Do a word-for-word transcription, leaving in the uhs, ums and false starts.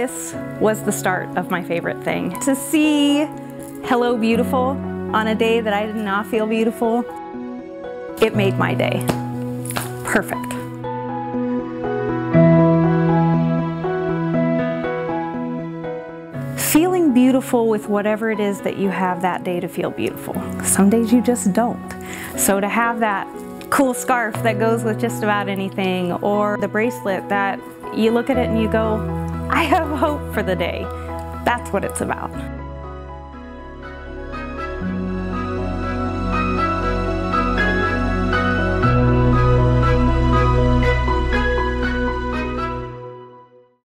this was the start of my favorite thing. To see Hello Beautiful on a day that I did not feel beautiful, it made my day. Perfect. Feeling beautiful with whatever it is that you have that day to feel beautiful. Some days you just don't. So to have that cool scarf that goes with just about anything, or the bracelet that you look at it and you go, I have hope for the day. That's what it's about.